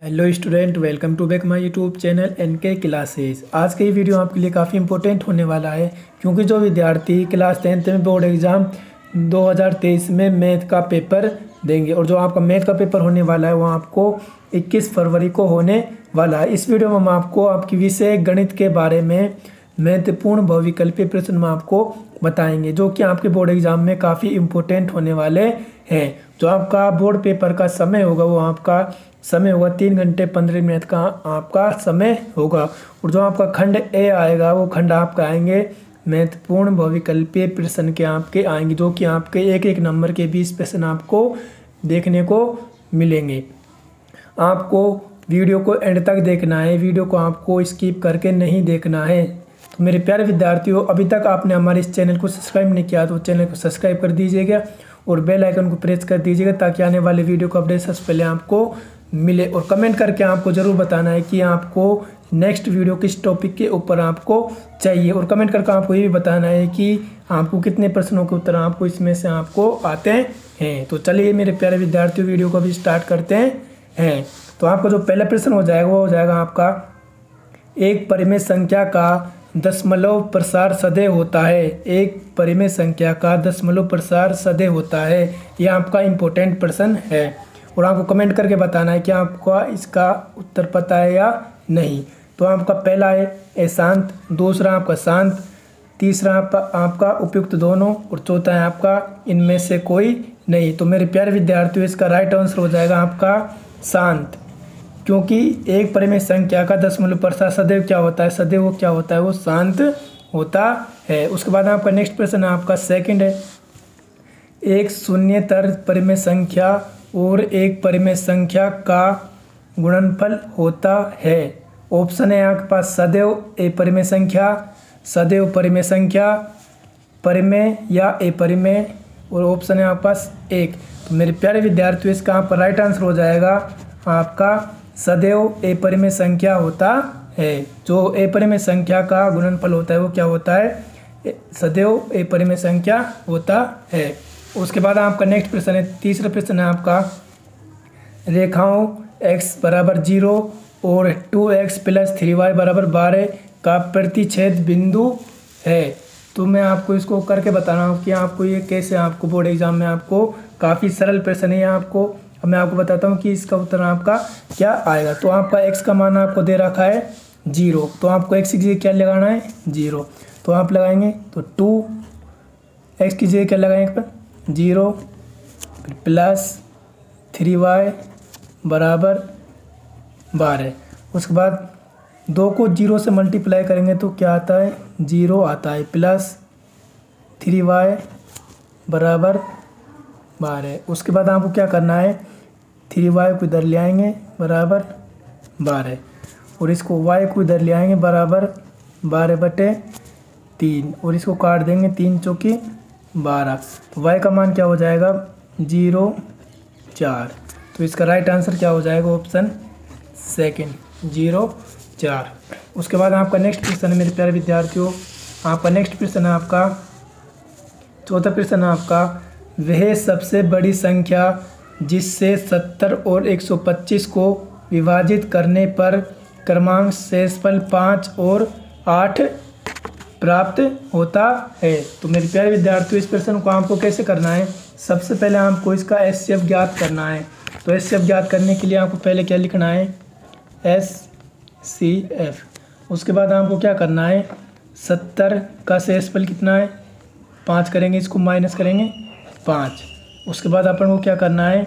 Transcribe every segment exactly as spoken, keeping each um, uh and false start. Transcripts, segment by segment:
Hello student, welcome to back my YouTube channel N K classes. आज का ये video आपके लिए काफ़ी इंपॉर्टेंट होने वाला है, क्योंकि जो विद्यार्थी क्लास टेंथ में बोर्ड एग्ज़ाम दो हज़ार तेईस में मैथ का पेपर देंगे, और जो आपका मैथ का पेपर होने वाला है वो आपको इक्कीस फरवरी को होने वाला है। इस वीडियो में हम आपको आपकी विषय गणित के बारे में महत्वपूर्ण बहुविकल्पीय प्रश्न में आपको बताएंगे, जो कि आपके बोर्ड एग्ज़ाम में काफ़ी इम्पोर्टेंट होने वाले हैं। जो आपका बोर्ड पेपर का समय होगा वो आपका समय होगा तीन घंटे पंद्रह मिनट का आपका समय होगा, और जो आपका खंड ए आएगा वो खंड आपका आएंगे महत्वपूर्ण बहुविकल्पीय प्रश्न के आपके आएंगे, जो कि आपके एक एक नंबर के बीस प्रश्न आपको देखने को मिलेंगे। आपको वीडियो को एंड तक देखना है, वीडियो को आपको स्किप करके नहीं देखना है। तो मेरे प्यारे विद्यार्थियों, अभी तक आपने हमारे इस चैनल को सब्सक्राइब नहीं किया तो चैनल को सब्सक्राइब कर दीजिएगा और बेल आइकन को प्रेस कर दीजिएगा, ताकि आने वाले वीडियो का अपडेट सबसे पहले आपको मिले। और कमेंट करके आपको ज़रूर बताना है कि आपको नेक्स्ट वीडियो किस टॉपिक के ऊपर आपको चाहिए, और कमेंट करके आपको ये भी बताना है कि आपको कितने प्रश्नों के उत्तर आपको इसमें से आपको आते हैं। तो चलिए मेरे प्यारे विद्यार्थियों, वीडियो को भी स्टार्ट करते हैं। तो आपका जो पहला प्रश्न हो जाएगा वो हो जाएगा आपका, एक परिमेय संख्या का दशमलव प्रसार सदैव होता है। एक परिमेय संख्या का दशमलव प्रसार सदैव होता है। यह आपका इम्पोर्टेंट प्रश्न है, और आपको कमेंट करके बताना है कि आपको इसका उत्तर पता है या नहीं। तो आपका पहला है अशांत, दूसरा आपका शांत, तीसरा आपका आपका उपयुक्त दोनों, और चौथा है आपका इनमें से कोई नहीं। तो मेरे प्यारे विद्यार्थियों, इसका राइट आंसर हो जाएगा आपका शांत, क्योंकि एक परिमेय संख्या का दशमलव प्रसार सदैव क्या होता है, सदैव वो क्या होता है, वो शांत होता है। उसके बाद आपका नेक्स्ट प्रश्न है आपका सेकंड है, एक शून्येतर परिमेय संख्या और एक परिमेय संख्या का गुणनफल होता है। ऑप्शन है आपके पास सदैव ए परिमेय संख्या, सदैव परिमेय संख्या, परिमेय या अपरिमेय, और ऑप्शन है आपके पास एक। तो मेरे प्यारे विद्यार्थियों, इसका आपका राइट आंसर हो जाएगा आपका सदैव अपरिमेय संख्या होता है। जो अपरिमेय संख्या का गुणनफल होता है वो क्या होता है, सदैव अपरिमेय संख्या होता है। उसके बाद आपका नेक्स्ट प्रश्न है, तीसरा प्रश्न है आपका, रेखाओं x बराबर जीरो और two X plus three Y बराबर बारह का प्रतिच्छेद बिंदु है। तो मैं आपको इसको करके बता रहा हूँ कि आपको ये कैसे आपको बोर्ड एग्जाम में आपको काफ़ी सरल प्रश्न है। आपको अब मैं आपको बताता हूँ कि इसका उत्तर आपका क्या आएगा। तो आपका x का मान आपको दे रखा है जीरो, तो आपको x की जगह क्या लगाना है, जीरो। तो आप लगाएंगे तो टू एक्स की जगह क्या लगाएंगे पर जीरो, फिर प्लस थ्री वाई बराबर बारह। उसके बाद दो को जीरो से मल्टीप्लाई करेंगे तो क्या आता है, जीरो आता है, प्लस थ्री वाई बराबर बारह। उसके बाद आपको क्या करना है, थ्री वाई को इधर ले आएंगे बराबर बारह, और इसको वाई को इधर ले आएंगे बराबर बारह बटे तीन, और इसको काट देंगे, तीन चौकी बारह। तो वाई का मान क्या हो जाएगा, जीरो चार। तो इसका राइट आंसर क्या हो जाएगा, ऑप्शन सेकंड, जीरो चार। उसके बाद आपका नेक्स्ट प्रश्न है मेरे प्यारे विद्यार्थियों, आपका नेक्स्ट प्रश्न है आपका चौथा प्रश्न है आपका, वह सबसे बड़ी संख्या जिससे सत्तर और एक सौ पच्चीस को विभाजित करने पर क्रमांक शेषफल पाँच और आठ प्राप्त होता है। तो मेरे प्यारे विद्यार्थियों, इस प्रश्न को आपको कैसे करना है, सबसे पहले आपको इसका एस सी एफ ज्ञात करना है। तो एस सी एफ ज्ञात करने के लिए आपको पहले क्या लिखना है, एस सी एफ। उसके बाद आपको क्या करना है, सत्तर का शेषफल कितना है, पाँच करेंगे, इसको माइनस करेंगे पाँच। उसके बाद अपन को क्या करना है,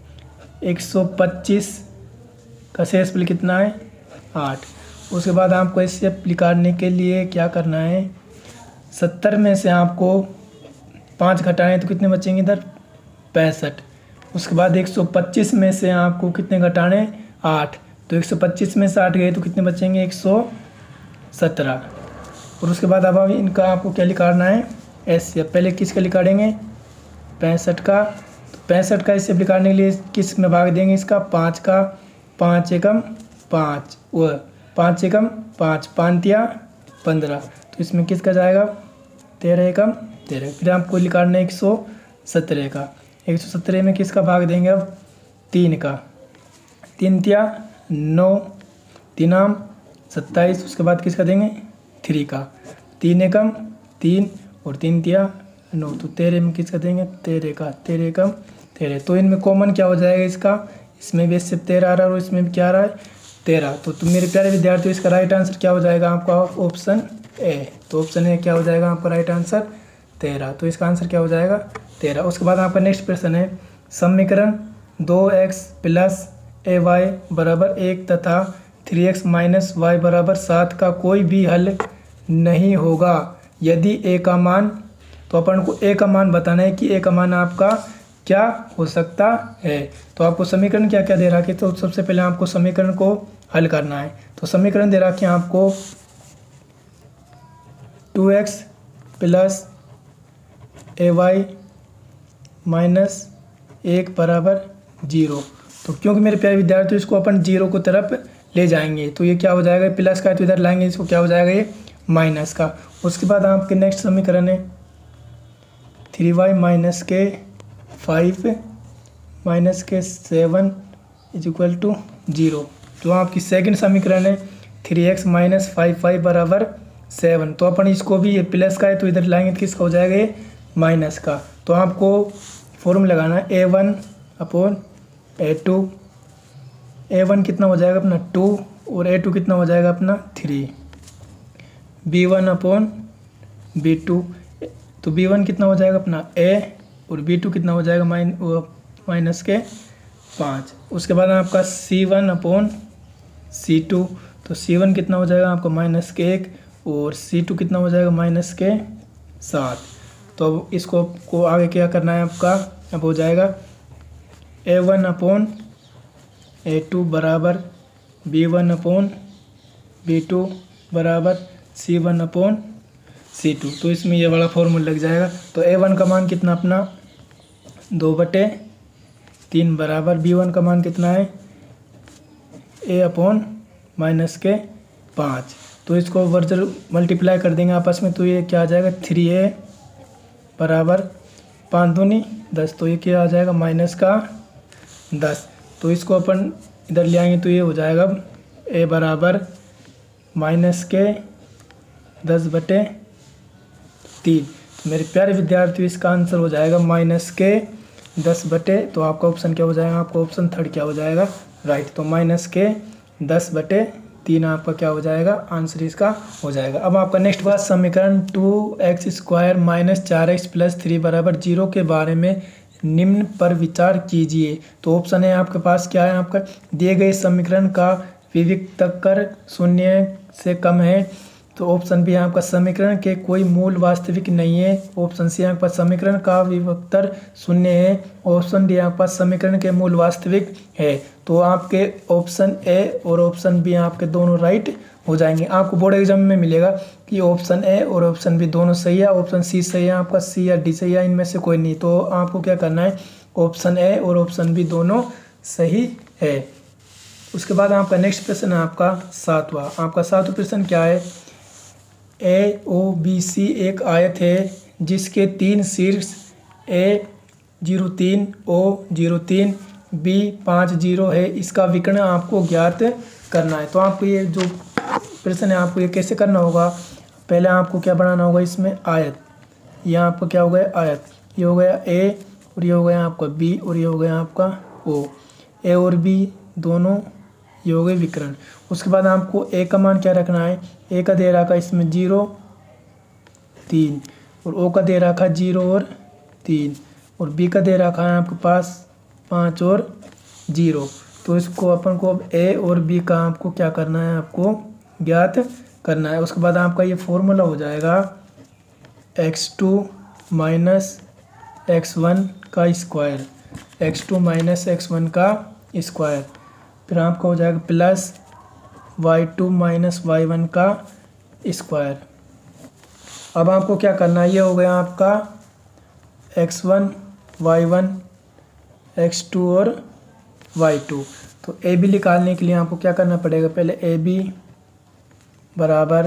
एक सौ पच्चीस का शेषफल कितना है, आठ। उसके बाद आपको एस सी एफ निकालने के लिए क्या करना है, सत्तर में से आपको पाँच घटाएं तो कितने बचेंगे इधर, पैंसठ। उसके बाद एक सौ पच्चीस में से आपको कितने घटाने, आठ। तो एक सौ पच्चीस में से आठ गए तो कितने बचेंगे, एक सौ सत्रह। और उसके बाद अब इनका आपको क्या निकालना है, एस सी एफ। पहले किसका निकालेंगे, पैंसठ का। तो पैंसठ का एस सी एफ निकालने के लिए किस में भाग देंगे, इसका पाँच का, पाँच एकम पाँच, वो पाँच एकम पाँच, पाँतिया पंद्रह। तो इसमें किसका जाएगा, तेरह एकम तेरह। फिर आपको निकालना है एक सौ सत्रह का, एक सौ सत्रह में किसका भाग देंगे अब, तीन का, तीन तिया नौ, तीन आम सत्ताईस, उसके बाद किसका देंगे थ्री का, तीन एकम तीन और तीन तिया नौ, तो तेरह में किसका देंगे तेरह का, तेरह एकम तेरह। तो इनमें कॉमन क्या हो जाएगा इसका, इसमें भी सिर्फ तेरह आ रहा है और इसमें भी क्या आ रहा है तेरह। तो तुम मेरे प्यारे विद्यार्थियों इसका राइट आंसर क्या हो जाएगा आपका ऑप्शन ए। तो ऑप्शन ए क्या हो जाएगा आपका राइट आंसर तेरह। तो इसका आंसर क्या हो जाएगा तेरह। उसके बाद आपका नेक्स्ट प्रश्न है समीकरण दो एक्स प्लस ए वाई बराबर एक तथा थ्री एक्स माइनस वाई बराबर सात का कोई भी हल नहीं होगा यदि ए का मान, तो अपन को ए का मान बताना है कि ए का मान आपका क्या हो सकता है। तो आपको समीकरण क्या क्या दे रखा है, तो सबसे पहले आपको समीकरण को हल करना है। तो समीकरण दे रखे हैं आपको two X plus A Y minus एक बराबर जीरो। तो क्योंकि मेरे प्यारे विद्यार्थी इसको अपन जीरो को तरफ ले जाएंगे तो ये क्या हो जाएगा प्लस का, तो इधर लाएंगे इसको क्या हो जाएगा ये माइनस का। उसके बाद आपके नेक्स्ट समीकरण है three Y minus K five minus K seven is equal to zero. तो आपकी सेकंड समीकरण है three X minus five five बराबर सेवन। तो अपन इसको भी ये प्लस का है तो इधर लाएंगे तो किसका हो जाएगा ये माइनस का। तो आपको फॉर्मूला लगाना है A one upon A two. A one कितना हो जाएगा अपना टू और ए टू कितना हो जाएगा अपना three. B one upon B two, तो बी वन कितना हो जाएगा अपना ए और बी टू कितना हो जाएगा माइन माइनस के पाँच। उसके बाद आपका C one upon C two, तो सी वन कितना हो जाएगा आपका माइनस के एक और सी टू कितना हो जाएगा माइनस के सात। तो अब इसको को आगे क्या करना है आपका, अब हो जाएगा A one upon A two बराबर B one upon B two बराबर C one upon C two. तो इसमें ये वाला फॉर्मूला लग जाएगा। तो ए वन का मान कितना अपना दो बटे तीन बराबर बी वन का मान कितना है ए अपॉन माइनस के पाँच। तो इसको वर्जर मल्टीप्लाई कर देंगे आपस में तो ये क्या आ जाएगा थ्री ए बराबर पाँच दूनी दस। तो ये क्या आ जाएगा माइनस का दस। तो इसको अपन इधर ले आएंगे तो ये हो जाएगा ए बराबर माइनस के दस बटे तीन। तो मेरे प्यारे विद्यार्थियों इसका आंसर हो जाएगा माइनस के दस बटे, तो आपका ऑप्शन क्या हो जाएगा, आपका ऑप्शन थर्ड क्या हो जाएगा राइट। तो माइनस के दस बटे तीन आपका क्या हो जाएगा आंसर इसका हो जाएगा। अब आपका नेक्स्ट बात समीकरण टू एक्स स्क्वायर माइनस चार एक्स प्लस थ्री बराबर जीरो के बारे में निम्न पर विचार कीजिए। तो ऑप्शन है आपके पास क्या है, आपका दिए गए समीकरण का विविक्तकर शून्य से कम है। तो ऑप्शन बी आपका समीकरण के कोई मूल वास्तविक नहीं है। ऑप्शन सी आपके पास समीकरण का विविक्तर शून्य है। ऑप्शन डी आपके पास समीकरण के मूल वास्तविक है। तो आपके ऑप्शन ए और ऑप्शन बी आपके दोनों राइट हो जाएंगे। आपको बोर्ड एग्जाम में मिलेगा कि ऑप्शन ए और ऑप्शन बी दोनों सही है, ऑप्शन सी सही है, आपका सी या डी सही है, इनमें से कोई नहीं। तो आपको क्या करना है ऑप्शन ए और ऑप्शन बी दोनों सही है। उसके बाद आपका नेक्स्ट प्रश्न है आपका सातवां। आपका सातवां प्रश्न क्या है, ए ओ बी सी एक आयत है जिसके तीन शीर्ष ए जीरो तीन ओ जीरो तीन बी पाँच जीरो है, इसका विकर्ण आपको ज्ञात करना है। तो आपको ये जो प्रश्न है आपको ये कैसे करना होगा, पहले आपको क्या बनाना होगा इसमें आयत। ये आपका क्या हो गया आयत, ये हो गया ए और ये हो गया आपका बी और ये हो गया आपका ओ। ए और बी दोनों ये हो गए विकर्ण। उसके बाद आपको ए का मान क्या रखना है, ए का दे रखा इसमें जीरो तीन और ओ का दे रखा जीरो और तीन और बी का दे रखा है आपके पास पाँच और जीरो। तो इसको अपन को अब ए और बी का आपको क्या करना है, आपको ज्ञात करना है। उसके बाद आपका ये फॉर्मूला हो जाएगा X two minus X one का square, X two minus X one का स्क्वायर, फिर आपका हो जाएगा plus Y two minus Y one का स्क्वायर। अब आपको क्या करना है, ये हो गया आपका X one Y one X two और वाई टू। तो ए बी निकालने के लिए आपको क्या करना पड़ेगा, पहले ए बी बराबर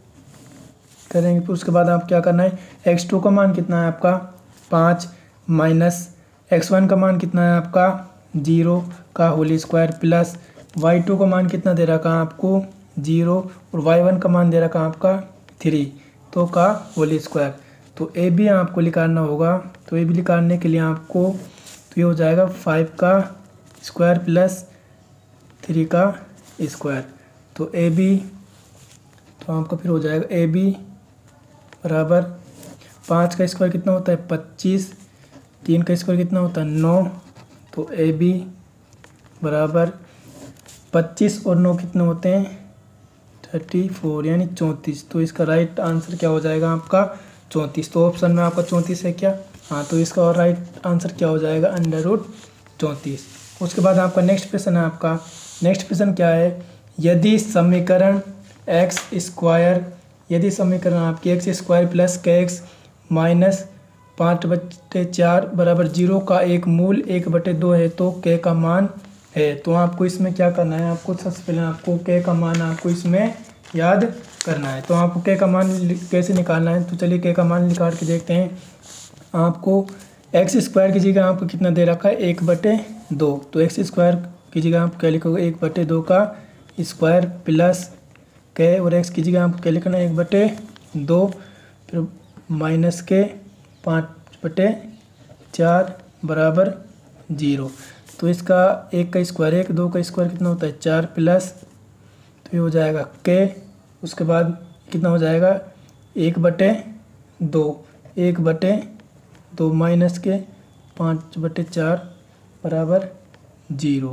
करेंगे, फिर उसके बाद आप क्या करना है एक्स टू का मान कितना है आपका पाँच माइनस एक्स वन का मान कितना है आपका जीरो का whole square plus Y two का मान कितना दे रखा है आपको जीरो और वाई वन का मान दे रखा है आपका थ्री, तो का होल स्क्वायर। तो ए बी आपको निकालना होगा। तो ए बी निकालने के लिए आपको तो ये हो जाएगा फाइव का स्क्वायर प्लस थ्री का स्क्वायर। तो ए बी तो आपका फिर हो जाएगा ए बी बराबर पाँच का स्क्वायर कितना होता है पच्चीस, तीन का स्क्वायर कितना होता है नौ। तो ए बी बराबर पच्चीस और नौ कितने होते हैं थर्टी फोर यानी चौंतीस। तो इसका राइट आंसर क्या हो जाएगा आपका चौंतीस। तो ऑप्शन में आपका चौंतीस है क्या? हाँ, तो इसका और राइट आंसर क्या हो जाएगा अंडर रूट चौंतीस। उसके बाद आपका नेक्स्ट क्वेश्चन है आपका नेक्स्ट क्वेश्चन क्या है, यदि समीकरण एक्स स्क्वायर यदि समीकरण आपकी X square plus K X minus पाँच बटे चार बराबर जीरो का एक मूल एक बटे दो है तो के का मान है। तो आपको इसमें क्या करना है, आपको सबसे पहले आपको के का मान आपको इसमें याद करना है। तो आपको के का मान कैसे निकालना है, तो चलिए के का मान निकाल के देखते हैं। आपको एक्स स्क्वायर की जगह आपको कितना दे रखा है एक बटे दो। तो एक्स स्क्वायर की जगह आप क्या लिखोगे एक बटे दो का स्क्वायर प्लस के और एक्स की जगह आपको क्या लिखना है एक बटे दो फिर माइनस के पाँच बटे चार बराबर जीरो। तो इसका एक का स्क्वायर एक दो का स्क्वायर कितना होता है चार प्लस तो ये हो जाएगा के, उसके बाद कितना हो जाएगा एक बटे दो एक बटे दो माइनस के पाँच बटे चार बराबर जीरो।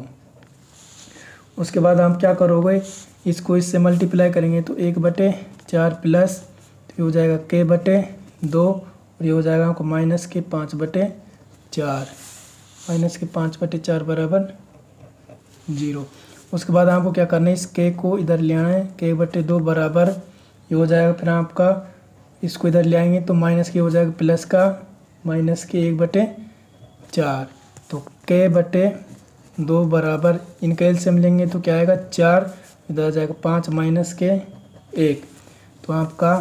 उसके बाद हम क्या करोगे इसको इससे मल्टीप्लाई करेंगे तो एक बटे चार प्लस तो ये हो जाएगा के बटे दो और ये हो जाएगा आपको माइनस के पाँच बटे चार माइनस के पाँच बटे चार बराबर जीरो। उसके बाद आपको क्या करना है इस के को इधर ले आना है के बटे दो बराबर ये हो जाएगा फिर आपका इसको इधर ले आएंगे तो माइनस के हो जाएगा प्लस का माइनस के एक बटे चार। तो के बटे दो बराबर इनका एलसीएम लेंगे तो क्या आएगा चार, इधर आ जाएगा पाँच माइनस के एक। तो आपका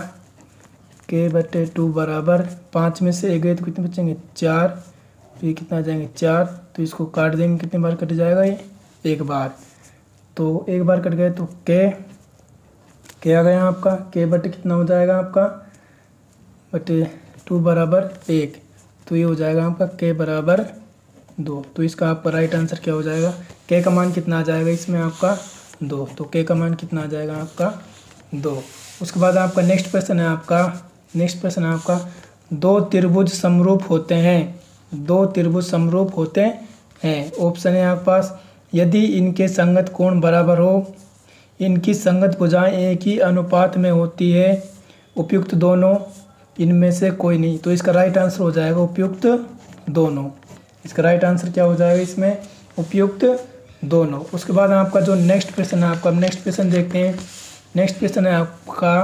के बटे टू बराबर पाँच में से एक गए तो कितने बचेंगे चार, तो ये कितना आ जाएंगे चार। तो इसको काट देंगे कितने बार कट जाएगा ये एक बार। तो एक बार कट गए तो के के आ गया आपका के बटे कितना हो जाएगा आपका बटे टू बराबर एक। तो ये हो जाएगा आपका के बराबर दो। तो इसका आपका राइट आंसर क्या हो जाएगा के का मान कितना आ जाएगा इसमें आपका दो। तो के का मान कितना आ जाएगा आपका दो। उसके बाद आपका नेक्स्ट क्वेश्चन है आपका नेक्स्ट क्वेश्चन है आपका दो त्रिभुज समरूप होते हैं दो त्रिभुज समरूप होते हैं। ऑप्शन है आपके पास यदि इनके संगत कोण बराबर हो, इनकी संगत भुजाएं एक ही अनुपात में होती है, उपयुक्त दोनों इनमें से कोई नहीं। तो इसका राइट आंसर हो जाएगा उपयुक्त दोनों। इसका राइट आंसर क्या हो जाएगा इसमें उपयुक्त दोनों। उसके बाद आपका जो नेक्स्ट क्वेश्चन है आपका नेक्स्ट क्वेश्चन देखते हैं। नेक्स्ट क्वेश्चन है आपका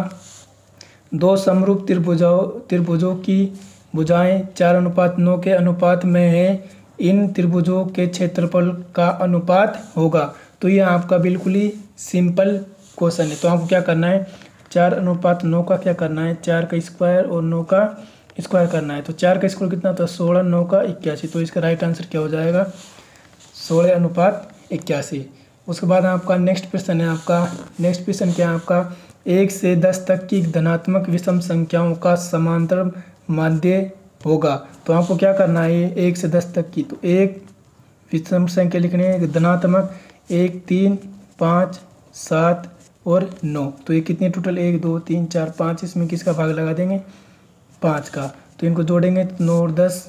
दो समरूप त्रिभुजों त्रिभुजों की भुजाएं चार अनुपात नौ के अनुपात में है, इन त्रिभुजों के क्षेत्रफल का अनुपात होगा। तो ये आपका बिल्कुल ही सिंपल क्वेश्चन है। तो आपको क्या करना है चार अनुपात नौ का क्या करना है चार का स्क्वायर और नौ का स्क्वायर करना है। तो चार का स्क्वायर कितना होता है सोलह, नौ का इक्यासी। तो इसका राइट आंसर क्या हो जाएगा सोलह अनुपात इक्यासी। उसके बाद आपका नेक्स्ट प्रश्न है आपका नेक्स्ट प्रश्न क्या है आपका एक से दस तक की धनात्मक विषम संख्याओं का समांतर माध्य होगा। तो आपको क्या करना है एक से दस तक की तो एक विषम संख्या लिखनी है धनात्मक एक तीन पाँच सात और नौ। तो ये कितनी टोटल एक दो तीन चार पाँच, इसमें किसका भाग लगा देंगे पाँच का। तो इनको जोड़ेंगे तो नौ और दस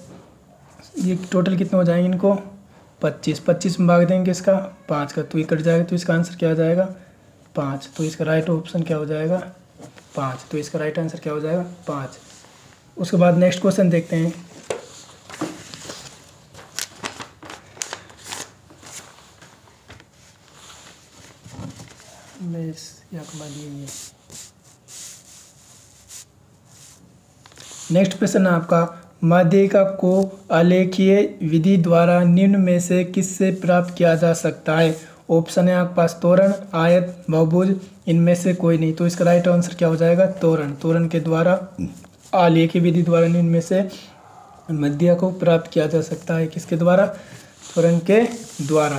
ये टोटल कितने हो जाएंगे इनको पच्चीस, पच्चीस में भाग देंगे इसका पाँच का तो ये कट जाएगा। तो इसका आंसर क्या आ जाएगा पाँच। तो इसका राइट ऑप्शन क्या हो जाएगा पाँच। तो इसका राइट आंसर क्या हो जाएगा पाँच। उसके बाद नेक्स्ट क्वेश्चन देखते हैं। नेक्स्ट क्वेश्चन है आपका माध्यिका को आलेखीय विधि द्वारा निम्न में से किससे प्राप्त किया जा सकता है। ऑप्शन है आपके पास तोरण, आयत, बहुभुज, इनमें से कोई नहीं। तो इसका राइट आंसर क्या हो जाएगा तोरण। तोरण के द्वारा आलेखीय विधि द्वारा निम्न में से मध्य को प्राप्त किया जा सकता है किसके द्वारा तोरण के द्वारा।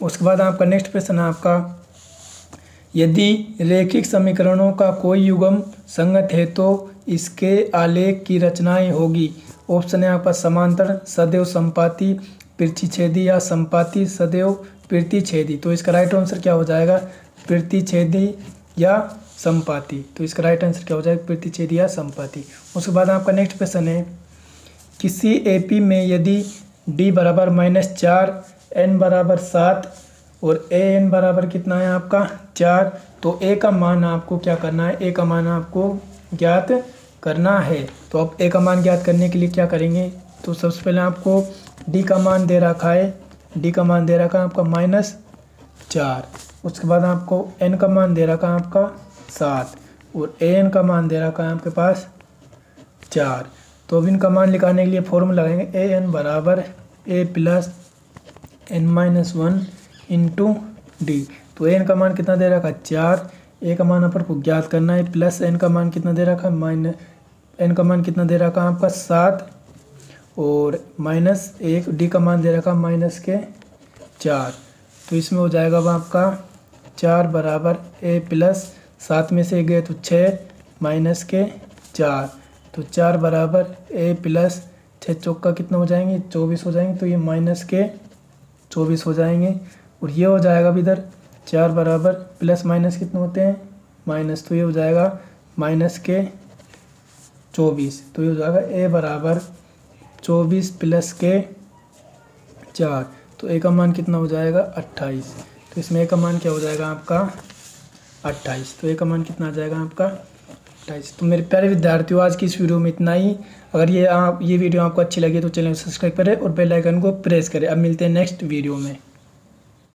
उसके बाद आपका नेक्स्ट प्रश्न है आपका, यदि रेखिक समीकरणों का कोई युग्म संगत है तो इसके आलेख की रचनाएं होगी। ऑप्शन है आपका समांतर, सदैव संपाती, प्रतिच्छेदी या संपाती सदैव प्रतिच्छेदी। तो इसका राइट आंसर क्या हो जाएगा, प्रतिच्छेदी या संपाती। तो इसका राइट आंसर क्या हो जाएगा, प्रतिच्छेदी या संपाती। उसके बाद आपका नेक्स्ट क्वेश्चन है, किसी एपी में यदि डी बराबर माइनस चार, एन बराबर सात और ए एन बराबर कितना है आपका चार, तो ए का मान आपको क्या करना है, ए का मान आपको ज्ञात करना है। तो अब ए का मान ज्ञात करने के लिए क्या करेंगे, तो सबसे पहले आपको डी का मान दे रखा है, डी का मान दे रखा है आपका माइनस चार। उसके बाद आपको एन का मान दे रखा है आपका सात और ए एन का मान दे रखा है आपके पास चार। तो अब इनका मान निकालने के लिए फॉर्मूला लगाएंगे, ए एन बराबर A plus N minus one into D. तो एन का मान कितना दे रखा है चार, ए का मान अपन को ज्ञात करना है, प्लस एन का मान कितना दे रखा है माइनस एन का मान कितना दे रखा है आपका सात और माइनस एक, डी का मान दे रखा है माइनस के चार। तो इसमें हो जाएगा अब आपका चार बराबर ए प्लस सात में से गए तो छः माइनस के चार, तो चार बराबर ए प्लस छः चौका कितना हो जाएंगे चौबीस हो जाएंगे। तो ये माइनस के चौबीस हो जाएंगे और ये हो जाएगा अब इधर चार बराबर प्लस माइनस कितने होते हैं माइनस, तो ये हो जाएगा माइनस के चौबीस। तो ये हो जाएगा ए बराबर चौबीस प्लस के चार, तो ए का मान कितना हो जाएगा अट्ठाईस। तो इसमें ए का मान क्या हो जाएगा आपका अट्ठाईस। तो ए का मान कितना आ जाएगा आपका अट्ठाईस। तो मेरे प्यारे विद्यार्थियों, आज की इस वीडियो में इतना ही। अगर ये आप ये वीडियो आपको अच्छी लगी तो चैनल को सब्सक्राइब करें और बेल आइकन को प्रेस करें। अब मिलते हैं नेक्स्ट वीडियो में।